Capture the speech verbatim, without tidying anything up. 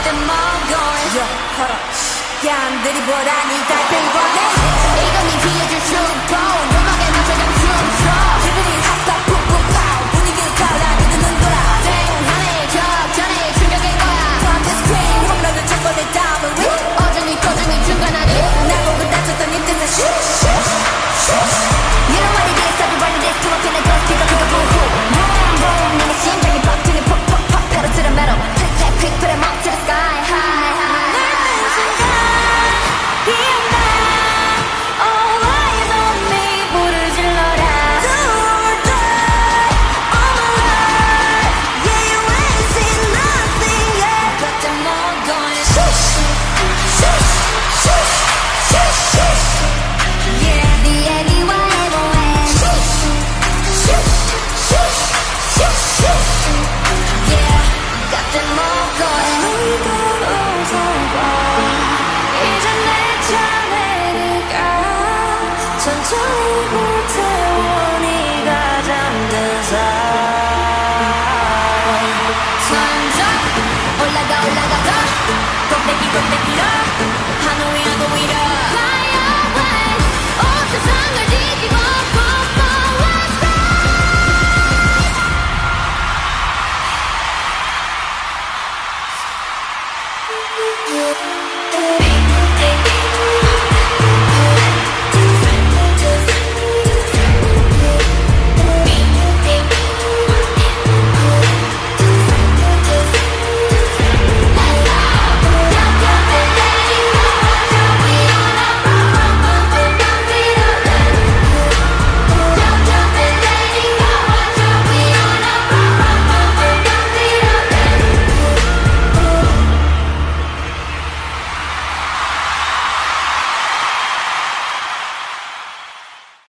them all going. 얌들이 보라니 달팽이 보내. 이건 네 비해줄 슈퍼. 음악에 맞춰 좀 춤춰. 기분이 핫핫 푹푹 파워. 분위기를 달라지는 눈돌아. 땡하네 격전에 충격인 거야. From the screen 홈런을 쳤고 내 다음은 위. 어중이 도중이 중간하니 나보고 다쳤던 입대사 쉬쉬. You know what it is, everybody this to a pin and just pick up, pick up, boom, boom. Boom, boom, 내게 심장이 벅차니 퍽, 퍽, 퍽. pedal to the metal. Click, click, click, put 'em up to the sky, high, high. 날 뺀 순간 기억나. All eyes on me, 불을 질러라. Do or die, all my life. Yeah, you ain't seen nothing yet. Got them all going. Shush, shush, shush, shush, shush. Yeah, the 애기와 애모해. Shush, shush, shush, shush, shush. Yeah, got them all going. 너희가 웃어봐. 이제 내 차례니까 천천히